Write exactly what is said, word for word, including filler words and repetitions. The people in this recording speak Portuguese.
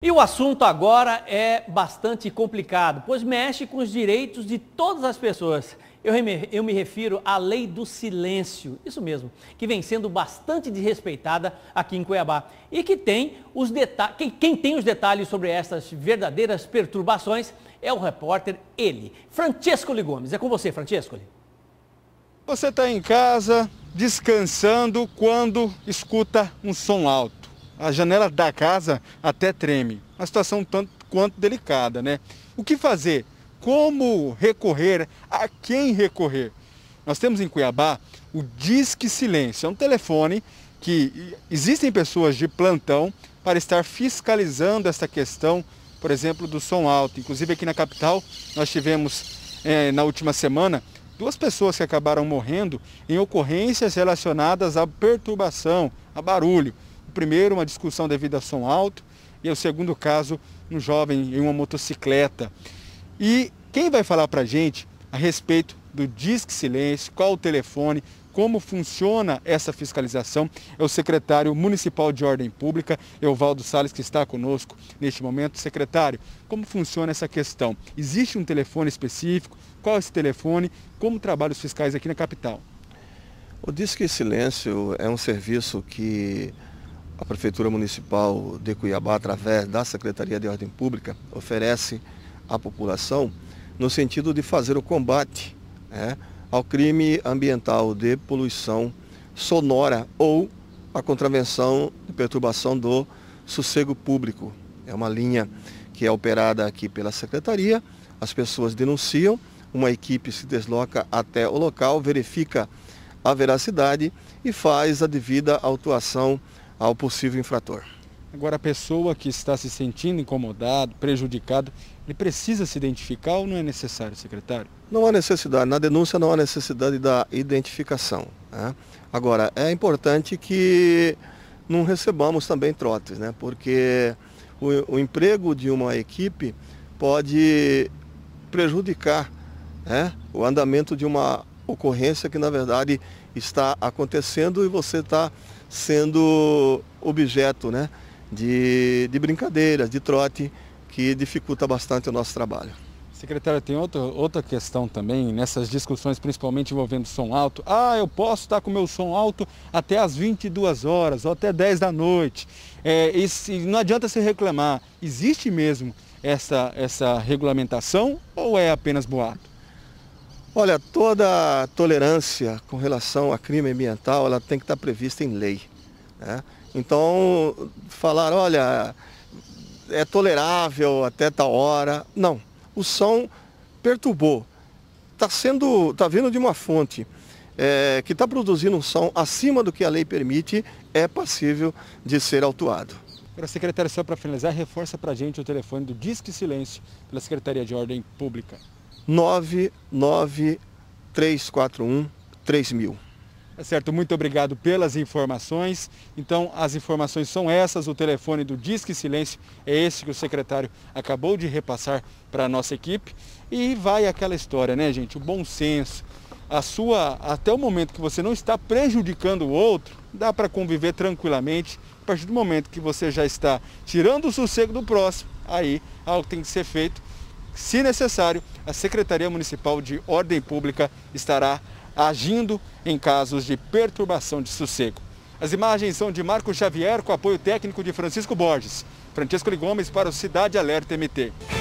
E o assunto agora é bastante complicado, pois mexe com os direitos de todas as pessoas. Eu me, eu me refiro à lei do silêncio, isso mesmo, que vem sendo bastante desrespeitada aqui em Cuiabá. E que tem os detalhes, quem, quem tem os detalhes sobre essas verdadeiras perturbações é o repórter, ele, Francescoli Gomes. É com você, Francescoli. Você está em casa, descansando, quando escuta um som alto. A janela da casa até treme. Uma situação tanto quanto delicada, né? O que fazer? Como recorrer? A quem recorrer? Nós temos em Cuiabá o Disque Silêncio. É um telefone que existem pessoas de plantão para estar fiscalizando essa questão, por exemplo, do som alto. Inclusive aqui na capital nós tivemos é, na última semana duas pessoas que acabaram morrendo em ocorrências relacionadas à perturbação, a barulho. O primeiro, uma discussão devido a som alto, e o segundo caso, um jovem em uma motocicleta. E quem vai falar para a gente a respeito do Disque Silêncio, qual o telefone, como funciona essa fiscalização, é o secretário municipal de Ordem Pública, Evaldo Salles, que está conosco neste momento. Secretário, como funciona essa questão? Existe um telefone específico? Qual é esse telefone? Como trabalham os fiscais aqui na capital? O Disque Silêncio é um serviço que a Prefeitura Municipal de Cuiabá, através da Secretaria de Ordem Pública, oferece à população no sentido de fazer o combate, né, ao crime ambiental de poluição sonora ou a contravenção de perturbação do sossego público. É uma linha que é operada aqui pela Secretaria, as pessoas denunciam, uma equipe se desloca até o local, verifica a veracidade e faz a devida autuação ao possível infrator. Agora, a pessoa que está se sentindo incomodado, prejudicado, ele precisa se identificar ou não é necessário, secretário? Não há necessidade, na denúncia não há necessidade da identificação, né? Agora, é importante que não recebamos também trotes, né? Porque o, o emprego de uma equipe pode prejudicar, né, o andamento de uma ocorrência que, na verdade, está acontecendo e você está sendo objeto, né, de, de brincadeiras, de trote, que dificulta bastante o nosso trabalho. Secretário, tem outra, outra questão também, nessas discussões, principalmente envolvendo som alto. Ah, eu posso estar com o meu som alto até às vinte e duas horas, ou até dez da noite. É, e se, não adianta se reclamar. Existe mesmo essa, essa regulamentação ou é apenas boato? Olha, toda tolerância com relação a crime ambiental, ela tem que estar prevista em lei, né? Então, falar, olha, é tolerável até tal hora, não. O som perturbou, está sendo, está vindo de uma fonte é, que está produzindo um som acima do que a lei permite, é passível de ser autuado. Agora, secretário, só para finalizar, reforça para a gente o telefone do Disque Silêncio pela Secretaria de Ordem Pública. nove nove três quatro um três mil. É certo, muito obrigado pelas informações. Então, as informações são essas, o telefone do Disque Silêncio é esse que o secretário acabou de repassar para a nossa equipe. E vai aquela história, né, gente? O bom senso, a sua, até o momento que você não está prejudicando o outro, dá para conviver tranquilamente. A partir do momento que você já está tirando o sossego do próximo, aí algo tem que ser feito. Se necessário, a Secretaria Municipal de Ordem Pública estará agindo em casos de perturbação de sossego. As imagens são de Marco Xavier, com apoio técnico de Francisco Borges. Francescoli Gomes para o Cidade Alerta M T.